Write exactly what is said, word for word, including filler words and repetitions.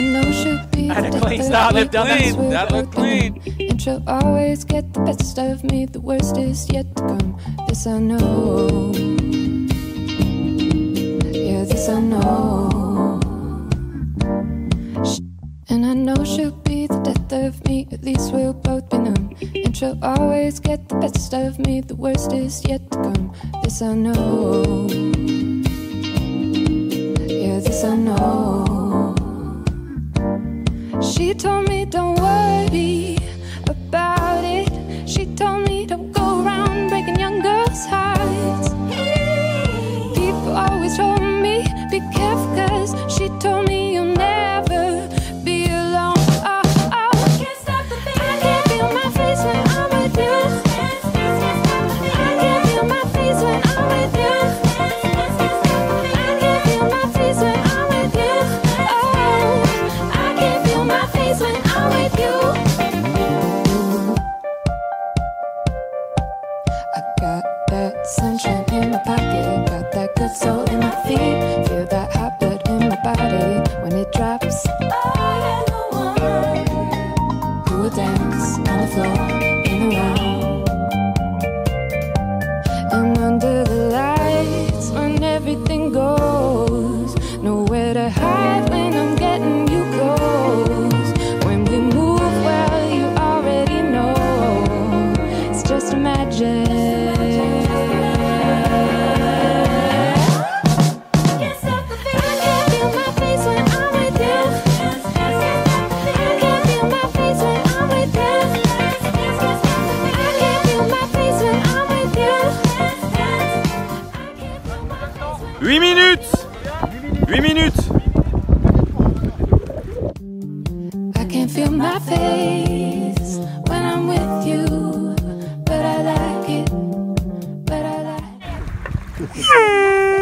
know she'll be Had a clean start, they've done it. That looked clean. And she'll always get the best of me. The worst is yet to come. This I know. Yeah, this I know. And I know she'll be the death of me. At least we'll both be numb. And she'll always get the best of me. The worst is yet to come. This I know. Yeah, this I know. She told me don't worry about it. She told me don't go around breaking young girls' hearts. People always told me be careful, cause she told me you'll never be alone. Oh, oh, I can't stop the feeling. I can't feel my face when I'm with you. I can't feel my face when I'm with you. I can't feel my face when I'm with you. Oh, I can't feel my face when I'm with you. I got that sunshine in my pocket, got that good soul in my feet, feel that hot blood in my body when it drops. I am the one who will dance on the floor in the round. And under the lights when everything goes, nowhere to hide when I'm getting you close. When we move, well, you already know, it's just imagine. huit minutes. huit minutes. I can't feel my face when I'm with you, but I like it, but I like it.